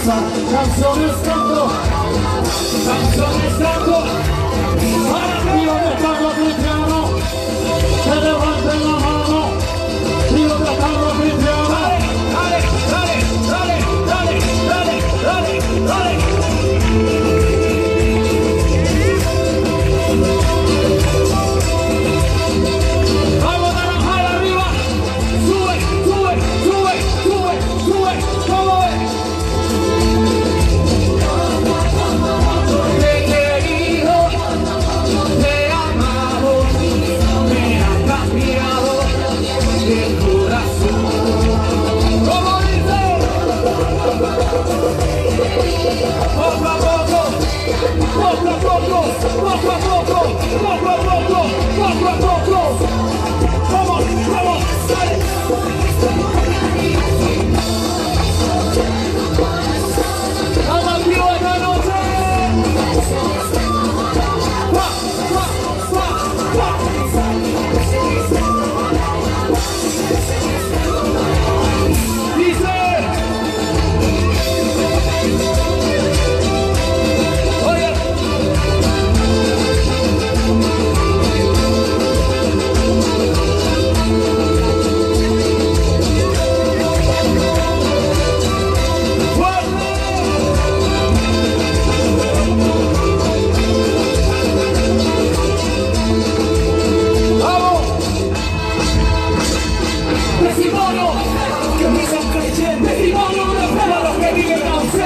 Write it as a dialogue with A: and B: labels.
A: danza, canciones canto, canciones canto. Arriba de Carlo Cristiano, que levanten la mano. Arriba de Carlo Cristiano. Dale, dale, dale, dale, dale, dale, dale, dale. Vamos Naranjal arriba. Sube, sube, sube, sube, sube. ¿Cómo es? Te he querido, te he amado, me ha cambiado el corazón. ¿Cómo dice? Poco a poco, poco a poco, poco a poco, poco a poco, poco a poco. Vamos, vamos, dale. Vamos activo esta noche. ¡Guau, guau, guau, guau! Dice. Oye. Testimonio, que me son creyentes, testimonio de los que viven